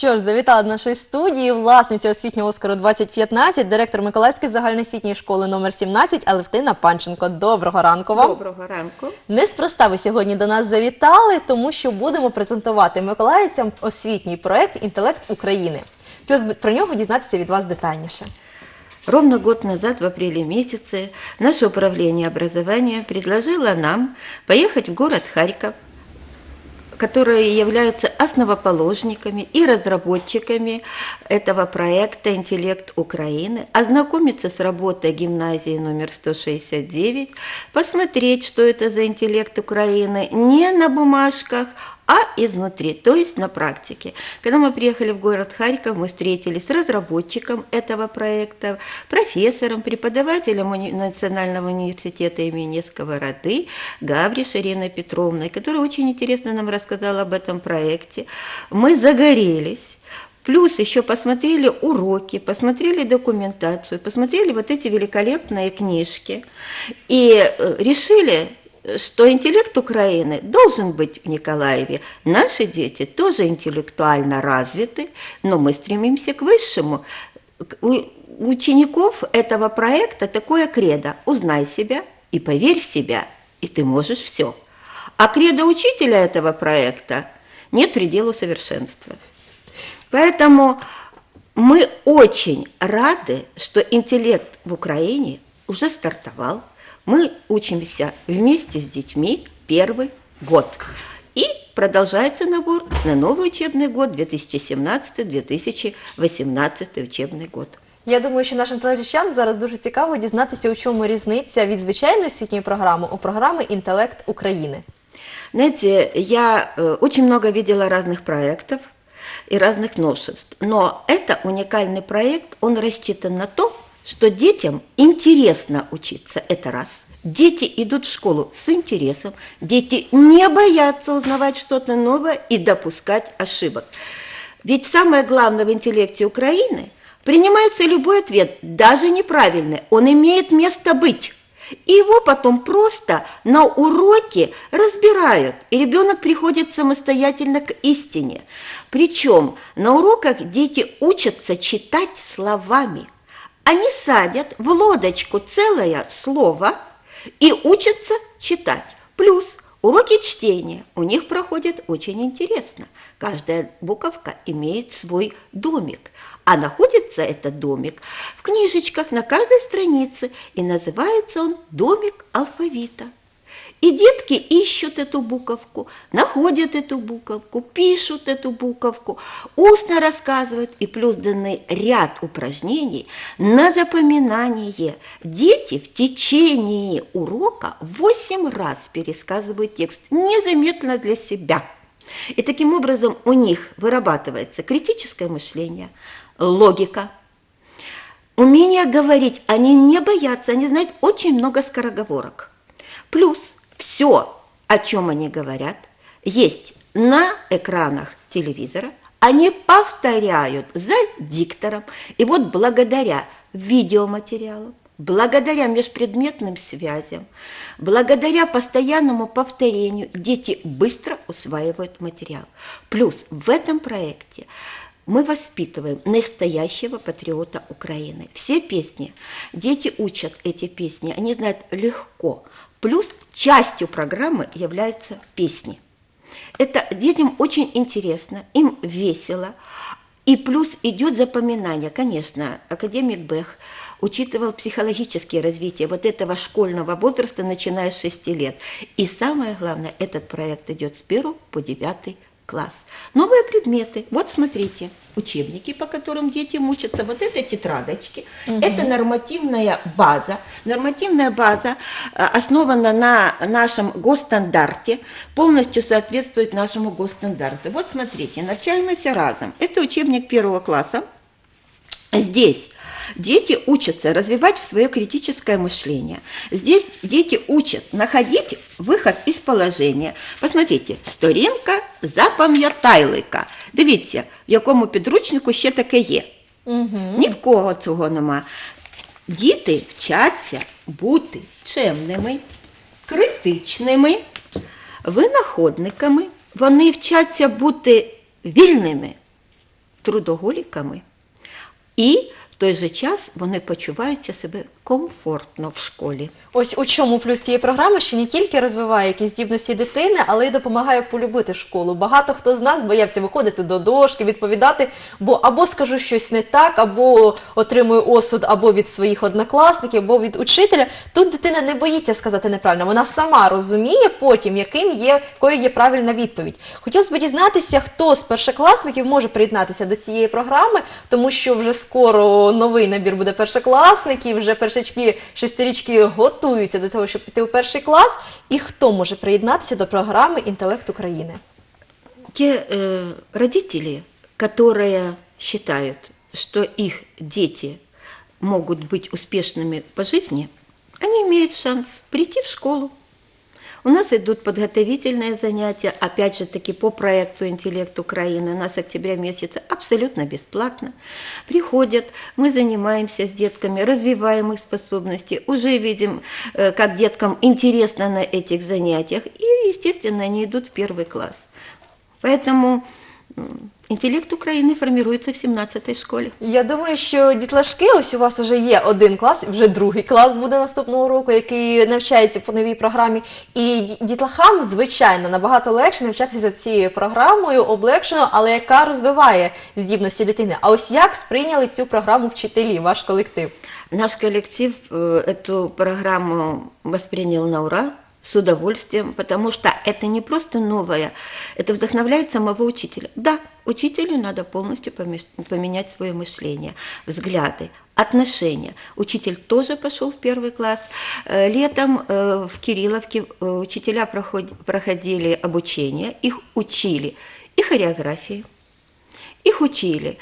Що ж, завітала до нашої студії власниця освітнього Оскару 2015, директор Миколаївської загальноосвітньої школи номер 17 Алевтина Панченко. Доброго ранку вам. Доброго ранку. Неспроста ви сьогодні до нас завітали, тому що будемо презентувати миколаївцям освітній проєкт «Інтелект України». Хотілося б про нього дізнатися від вас детальніше. Ровно год назад, в апреле месяце, наше управление образования предложило нам поехать в город Харьков, которые являются основоположниками и разработчиками этого проекта «Интеллект Украины», ознакомиться с работой гимназии номер 169, посмотреть, что это за интеллект Украины не на бумажках, а изнутри, то есть на практике. Когда мы приехали в город Харьков, мы встретились с разработчиком этого проекта, профессором, преподавателем Национального университета имени Сковороды Гавриш Ириной Петровной, которая очень интересно нам рассказала об этом проекте. Мы загорелись. Плюс еще посмотрели уроки, посмотрели документацию, посмотрели вот эти великолепные книжки и решили, что интеллект Украины должен быть в Николаеве. Наши дети тоже интеллектуально развиты, но мы стремимся к высшему. У учеников этого проекта такое кредо: узнай себя и поверь в себя, и ты можешь все. А кредо учителя этого проекта: нет предела совершенства. Поэтому мы очень рады, что интеллект в Украине уже стартовал. Мы учимся вместе с детьми первый год. И продолжается набор на новый учебный год, 2017-2018 учебный год. Я думаю, що нашим телеглядачам зараз дуже цікаво дізнатися, у чому різниця від звичайної освітньої програми у програми «Інтелект України». Знаете, я очень много видела разных проектов и разных новшеств, но это уникальный проект, он рассчитан на то, что детям интересно учиться, это раз. Дети идут в школу с интересом, дети не боятся узнавать что-то новое и допускать ошибок. Ведь самое главное в интеллекте Украины – принимается любой ответ, даже неправильный, он имеет место быть. И его потом просто на уроке разбирают, и ребенок приходит самостоятельно к истине. Причем на уроках дети учатся читать словами. Они садят в лодочку целое слово и учатся читать. Плюс уроки чтения у них проходят очень интересно. Каждая буковка имеет свой домик, а находится этот домик в книжечках на каждой странице, и называется он «Домик алфавита». И детки ищут эту буковку, находят эту буковку, пишут эту буковку, устно рассказывают, и плюс данный ряд упражнений на запоминание. Дети в течение урока 8 раз пересказывают текст незаметно для себя. И таким образом у них вырабатывается критическое мышление, логика, умение говорить. Они не боятся, они знают очень много скороговорок. Плюс все, о чем они говорят, есть на экранах телевизора, они повторяют за диктором. И вот благодаря видеоматериалам, благодаря межпредметным связям, благодаря постоянному повторению дети быстро усваивают материал. Плюс в этом проекте мы воспитываем настоящего патриота Украины. Все песни, дети учат эти песни, они знают легко. Плюс частью программы являются песни. Это детям очень интересно, им весело. И плюс идет запоминание. Конечно, академик Бэх учитывал психологическое развитие вот этого школьного возраста, начиная с 6 лет. И самое главное, этот проект идет с 1 по 9 класс. Новые предметы. Вот смотрите, учебники, по которым дети учатся. Вот это тетрадочки. Это нормативная база. Нормативная база основана на нашем госстандарте, полностью соответствует нашему госстандарту. Вот смотрите, «Навчаемся разом». Это учебник 1 класса. Здесь дети учатся развивать свое критическое мышление. Здесь дети учат находить выход из положения. Посмотрите, «Сторінка запам'ятайлика». Дивіться, в якому підручнику ще таке є. Ні в кого цього нема. Діти вчаться бути чемними, критичними, винаходниками. Вони вчаться бути вільними, трудоголіками, і в той же час вони почуваються себе комфортно в школі. Ось у чому плюс цієї програми, що не тільки розвиває якісь здібності дитини, але й допомагає полюбити школу. Багато хто з нас боявся виходити до дошки, відповідати, бо або скажу щось не так, або отримую осуд або від своїх однокласників, або від учителя. Тут дитина не боїться сказати неправильно, вона сама розуміє потім, якою є правильна відповідь. Хотілося б дізнатися, хто з першокласників може приєднатися до цієї програми, тому що вже скоро новий набір буде першокласників, вже першачки, шестирічки готуються до того, щоб піти у перший клас. І хто може приєднатися до програми «Інтелект України»? Те родители, которые считают, что их дети могут быть успешными по жизни, они имеют шанс прийти в школу. У нас идут подготовительные занятия, опять же таки по проекту «Интеллект Украины». У нас с октября месяца абсолютно бесплатно. Приходят, мы занимаемся с детками, развиваем их способности, уже видим, как деткам интересно на этих занятиях, и, естественно, они идут в первый класс. Поэтому «Інтелект України» формируется в 17-й школі. Я думаю, що дітлашки, ось у вас вже є один клас, вже другий клас буде наступного року, який навчається по новій програмі. І дітлахам, звичайно, набагато легше навчатися за цією програмою, облегшено, але яка розвиває здібності дитини. А ось як сприйняли цю програму вчителі, ваш колектив? Наш коллектив эту программу воспринял на ура, с удовольствием, потому что это не просто новое, это вдохновляет самого учителя. Да, учителю надо полностью поменять свое мышление, взгляды, отношения. Учитель тоже пошел в первый класс. Летом в Кирилловке учителя проходили обучение, их учили и хореографии, их учили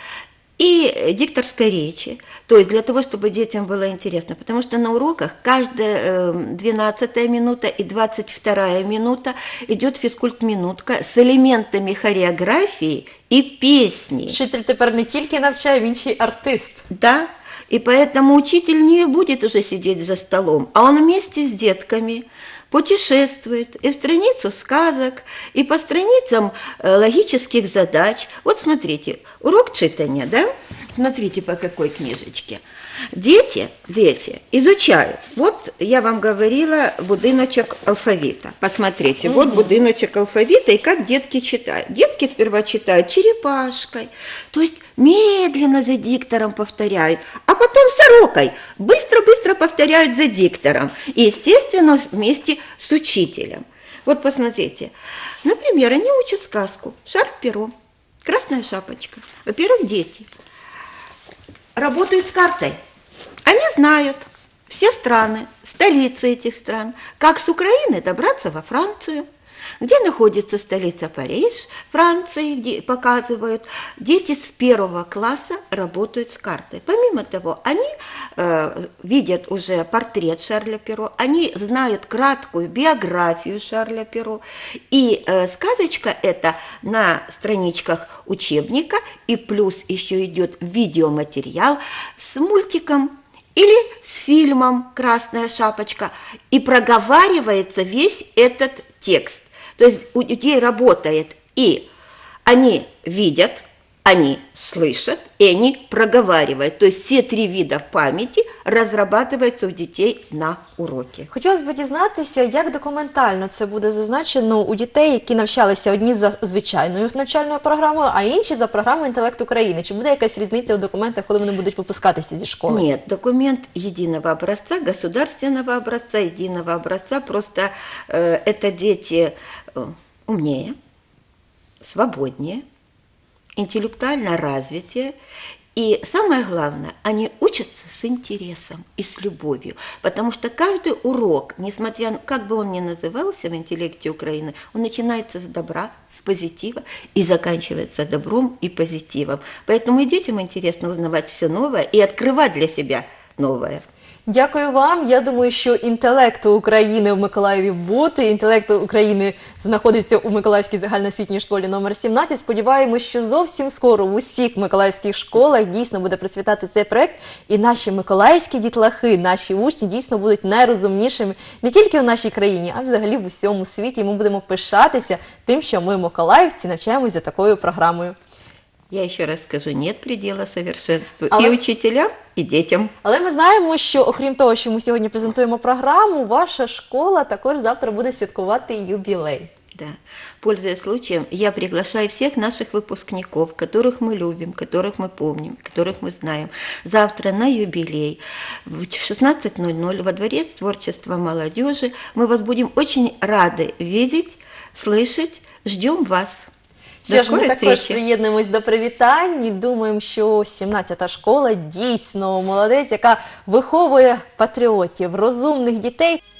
и дикторской речи, то есть для того, чтобы детям было интересно, потому что на уроках каждая 12-я минута и 22-я минута идет физкульт-минутка с элементами хореографии и песни. Вчитель тепер не тільки навчає, він ще й артист. Да, и поэтому учитель не будет уже сидеть за столом, а он вместе с детками путешествует и в страницу сказок, и по страницам логических задач. Вот смотрите, урок читания, да? Смотрите, по какой книжечке. Дети изучают. Вот я вам говорила будиночек алфавита. Посмотрите, вот будиночек алфавита и как детки читают. Детки сперва читают черепашкой, то есть медленно за диктором повторяют, а потом сорокой быстро-быстро повторяют за диктором. И, естественно, вместе с учителем. Вот посмотрите. Например, они учат сказку «Шар-перо», «Красная шапочка». Во-первых, дети работают с картой. Они знают все страны, столицы этих стран, как с Украины добраться во Францию, где находится столица Париж, Франции, где показывают. Дети с первого класса работают с картой. Помимо того, они видят уже портрет Шарля Перро, они знают краткую биографию Шарля Перро, и сказочка эта на страничках учебника, и плюс еще идет видеоматериал с мультиком или с фильмом «Красная шапочка», и проговаривается весь этот текст. То есть у детей работает, и они видят, они слышат, и они проговаривают. То есть все три вида памяти разрабатываются у детей на уроке. Хотілося б дізнатися, як документально це буде зазначено у дітей, які навчалися одні за звичайною навчальною програмою, а інші за програмою «Інтелект України». Чи буде якась різниця у документах, коли вони будуть випускатися зі школи? Нет, документ единого образца, государственного образца, единого образца. Просто это дети умнее, свободнее, интеллектуально развитие. И самое главное, они учатся с интересом и с любовью, потому что каждый урок, несмотря на, как бы он ни назывался в «Интеллекте Украины», он начинается с добра, с позитива и заканчивается добром и позитивом. Поэтому и детям интересно узнавать все новое и открывать для себя новое. Дякую вам. Я думаю, що «Інтелекту України» в Миколаєві бути. «Інтелект України» знаходиться у Миколаївській загальноосвітній школі номер 17. Сподіваємось, що зовсім скоро в усіх миколаївських школах дійсно буде процвітати цей проект. І наші миколаївські дітлахи, наші учні дійсно будуть найрозумнішими не тільки в нашій країні, а взагалі в усьому світі. І ми будемо пишатися тим, що ми, миколаївці, навчаємось за такою програмою. Я еще раз скажу, нет предела совершенству Але- и учителям, и детям. Але ми знаємо, що окрім того, що ми сьогодні презентуємо програму, ваша школа також завтра буде святкувати юбілей. Да. Пользуясь случаем, я приглашаю всех наших выпускников, которых мы любим, которых мы помним, которых мы знаем. Завтра на юбилей в 16:00 во Дворец творчества молодежи. Мы вас будем очень рады видеть, слышать. Ждем вас. До Що ж, ми скорой також встречи. приєднуємось до привітань і думаємо, що 17-та школа дійсно молодець, яка виховує патріотів, розумних дітей.